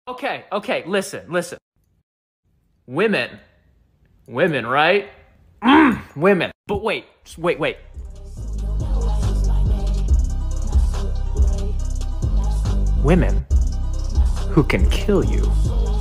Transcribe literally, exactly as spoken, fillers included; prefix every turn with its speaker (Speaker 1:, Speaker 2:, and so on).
Speaker 1: Okay, okay, listen, listen. Women. Women, right? Mm, women. But wait, just wait, wait. Women who can kill you.